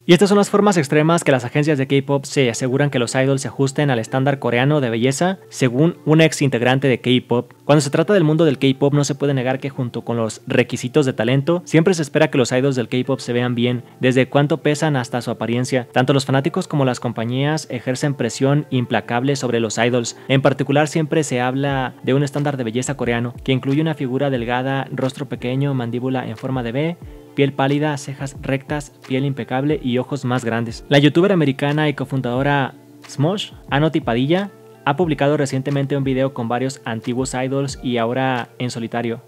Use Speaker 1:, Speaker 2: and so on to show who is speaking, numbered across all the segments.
Speaker 1: Y estas son las formas extremas que las agencias de K-pop se aseguran que los idols se ajusten al estándar coreano de belleza, según un ex integrante de K-pop. Cuando se trata del mundo del K-pop, no se puede negar que junto con los requisitos de talento, siempre se espera que los idols del K-pop se vean bien, desde cuánto pesan hasta su apariencia. Tanto los fanáticos como las compañías ejercen presión implacable sobre los idols. En particular, siempre se habla de un estándar de belleza coreano, que incluye una figura delgada, rostro pequeño, mandíbula en forma de V, piel pálida, cejas rectas, piel impecable y ojos más grandes. La youtuber americana y cofundadora Smosh, Anoti Padilla, ha publicado recientemente un video con varios antiguos idols y ahora en solitario,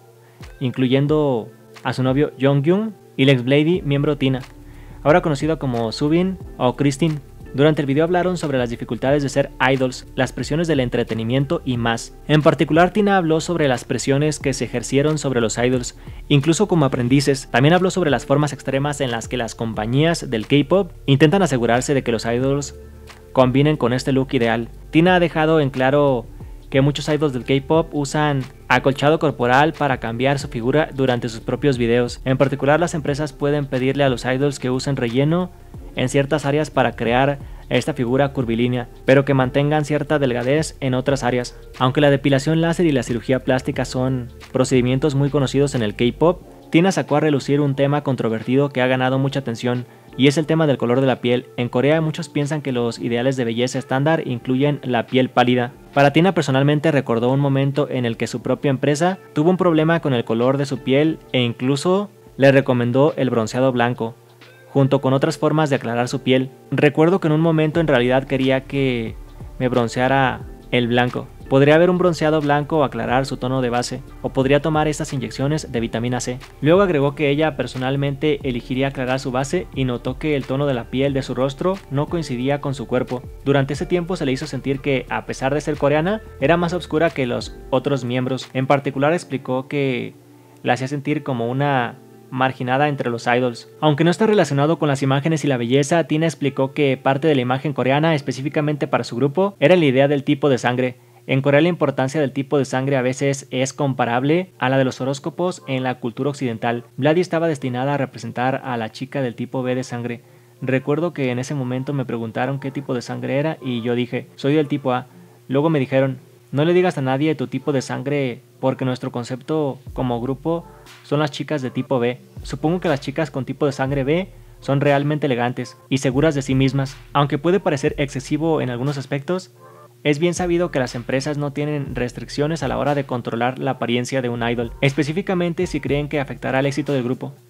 Speaker 1: incluyendo a su novio Jonghyun y la ex Blady miembro Tina, ahora conocido como Subin o Christine. Durante el video hablaron sobre las dificultades de ser idols, las presiones del entretenimiento y más. En particular, Tina habló sobre las presiones que se ejercieron sobre los idols, incluso como aprendices. También habló sobre las formas extremas en las que las compañías del K-pop intentan asegurarse de que los idols combinen con este look ideal. Tina ha dejado en claro que muchos idols del K-pop usan acolchado corporal para cambiar su figura durante sus propios videos. En particular, las empresas pueden pedirle a los idols que usen relleno en ciertas áreas para crear esta figura curvilínea, pero que mantengan cierta delgadez en otras áreas. Aunque la depilación láser y la cirugía plástica son procedimientos muy conocidos en el K-pop, Tina sacó a relucir un tema controvertido que ha ganado mucha atención, y es el tema del color de la piel. En Corea muchos piensan que los ideales de belleza estándar incluyen la piel pálida. Para Tina personalmente recordó un momento en el que su propia empresa tuvo un problema con el color de su piel e incluso le recomendó el bronceado blanco, junto con otras formas de aclarar su piel. Recuerdo que en un momento en realidad quería que me bronceara el blanco. Podría haber un bronceado blanco o aclarar su tono de base, o podría tomar estas inyecciones de vitamina C. Luego agregó que ella personalmente elegiría aclarar su base y notó que el tono de la piel de su rostro no coincidía con su cuerpo. Durante ese tiempo se le hizo sentir que, a pesar de ser coreana, era más oscura que los otros miembros. En particular explicó que la hacía sentir como una marginada entre los idols. Aunque no está relacionado con las imágenes y la belleza, Tina explicó que parte de la imagen coreana, específicamente para su grupo, era la idea del tipo de sangre. En Corea la importancia del tipo de sangre a veces es comparable a la de los horóscopos en la cultura occidental. Blady estaba destinada a representar a la chica del tipo B de sangre. Recuerdo que en ese momento me preguntaron qué tipo de sangre era y yo dije, soy del tipo A. Luego me dijeron, no le digas a nadie tu tipo de sangre porque nuestro concepto como grupo son las chicas de tipo B. Supongo que las chicas con tipo de sangre B son realmente elegantes y seguras de sí mismas. Aunque puede parecer excesivo en algunos aspectos, es bien sabido que las empresas no tienen restricciones a la hora de controlar la apariencia de un idol, específicamente si creen que afectará al éxito del grupo.